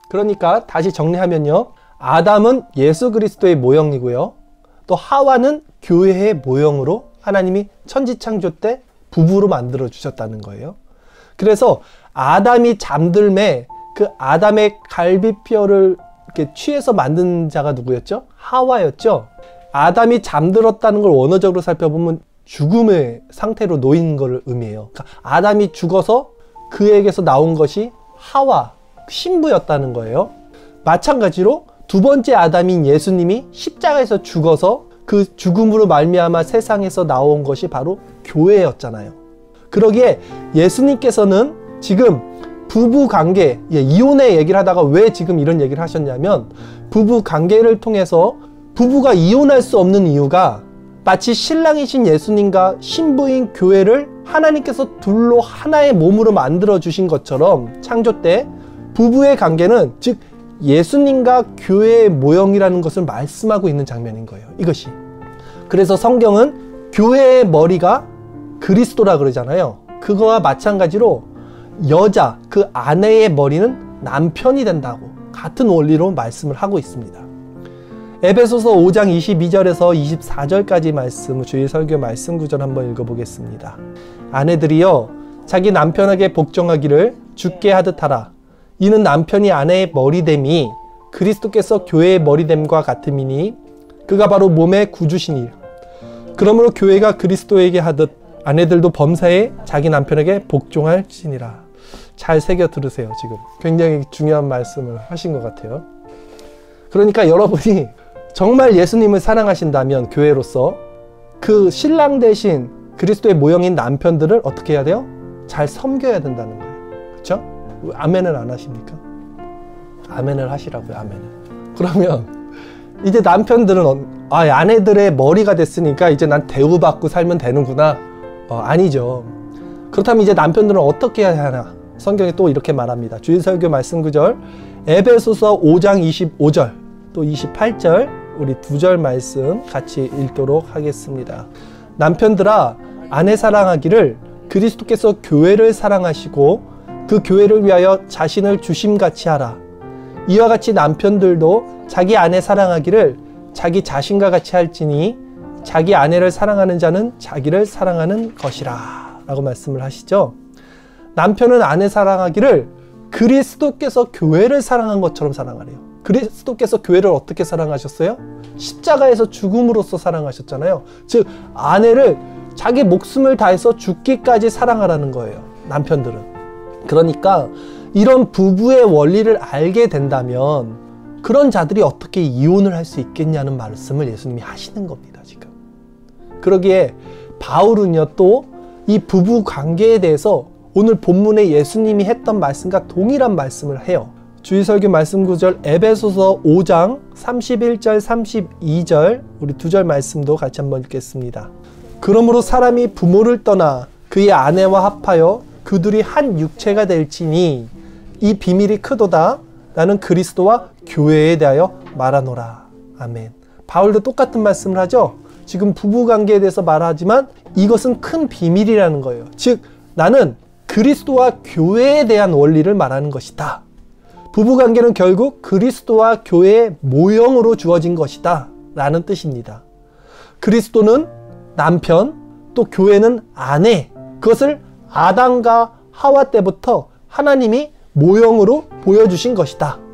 그러니까 다시 정리하면요, 아담은 예수 그리스도의 모형이고요, 또 하와는 교회의 모형으로 하나님이 천지창조 때 부부로 만들어 주셨다는 거예요. 그래서 아담이 잠들매 그 아담의 갈비뼈를 이렇게 취해서 만든 자가 누구였죠? 하와였죠. 아담이 잠들었다는 걸 원어적으로 살펴보면 죽음의 상태로 놓인 것을 의미해요. 그러니까 아담이 죽어서 그에게서 나온 것이 하와, 신부였다는 거예요. 마찬가지로 두 번째 아담인 예수님이 십자가에서 죽어서 그 죽음으로 말미암아 세상에서 나온 것이 바로 교회였잖아요. 그러기에 예수님께서는 지금 부부 관계, 이혼의 얘기를 하다가 왜 지금 이런 얘기를 하셨냐면, 부부 관계를 통해서 부부가 이혼할 수 없는 이유가 마치 신랑이신 예수님과 신부인 교회를 하나님께서 둘로 하나의 몸으로 만들어 주신 것처럼 창조 때 부부의 관계는, 즉 예수님과 교회의 모형이라는 것을 말씀하고 있는 장면인 거예요. 이것이. 그래서 성경은 교회의 머리가 그리스도라 그러잖아요. 그거와 마찬가지로 여자, 그 아내의 머리는 남편이 된다고 같은 원리로 말씀을 하고 있습니다. 에베소서 5장 22절에서 24절까지 말씀, 주일 설교 말씀 구절 한번 읽어보겠습니다. 아내들이여 자기 남편에게 복종하기를 주께 하듯 하라. 이는 남편이 아내의 머리됨이 그리스도께서 교회의 머리됨과 같음이니 그가 바로 몸의 구주시니, 그러므로 교회가 그리스도에게 하듯 아내들도 범사에 자기 남편에게 복종할지니라. 잘 새겨 들으세요. 지금 굉장히 중요한 말씀을 하신 것 같아요. 그러니까 여러분이 정말 예수님을 사랑하신다면 교회로서 그 신랑 대신 그리스도의 모형인 남편들을 어떻게 해야 돼요? 잘 섬겨야 된다는 거예요. 그렇죠? 아멘을 안 하십니까? 아멘을 하시라고요. 아멘을. 그러면 이제 남편들은 아내들의 머리가 됐으니까 이제 난 대우받고 살면 되는구나. 아니죠. 그렇다면 이제 남편들은 어떻게 해야 하나? 성경이 또 이렇게 말합니다. 주일 설교 말씀 구절, 에베소서 5장 25절 또 28절, 우리 두 절 말씀 같이 읽도록 하겠습니다. 남편들아 아내 사랑하기를 그리스도께서 교회를 사랑하시고 그 교회를 위하여 자신을 주심같이 하라. 이와 같이 남편들도 자기 아내 사랑하기를 자기 자신과 같이 할지니 자기 아내를 사랑하는 자는 자기를 사랑하는 것이라 라고 말씀을 하시죠. 남편은 아내 사랑하기를 그리스도께서 교회를 사랑한 것처럼 사랑하래요. 그리스도께서 교회를 어떻게 사랑하셨어요? 십자가에서 죽음으로써 사랑하셨잖아요. 즉 아내를 자기 목숨을 다해서 죽기까지 사랑하라는 거예요. 남편들은. 그러니까 이런 부부의 원리를 알게 된다면 그런 자들이 어떻게 이혼을 할 수 있겠냐는 말씀을 예수님이 하시는 겁니다. 지금. 그러기에 바울은요, 또 이 부부 관계에 대해서 오늘 본문에 예수님이 했던 말씀과 동일한 말씀을 해요. 주일 설교 말씀 구절, 에베소서 5장 31절 32절, 우리 두 절 말씀도 같이 한번 읽겠습니다. 그러므로 사람이 부모를 떠나 그의 아내와 합하여 그들이 한 육체가 될지니 이 비밀이 크도다. 나는 그리스도와 교회에 대하여 말하노라. 아멘. 바울도 똑같은 말씀을 하죠. 지금 부부관계에 대해서 말하지만 이것은 큰 비밀이라는 거예요. 즉 나는 그리스도와 교회에 대한 원리를 말하는 것이다. 부부관계는 결국 그리스도와 교회의 모형으로 주어진 것이다 라는 뜻입니다. 그리스도는 남편, 또 교회는 아내, 그것을 아담과 하와 때부터 하나님이 모형으로 보여주신 것이다.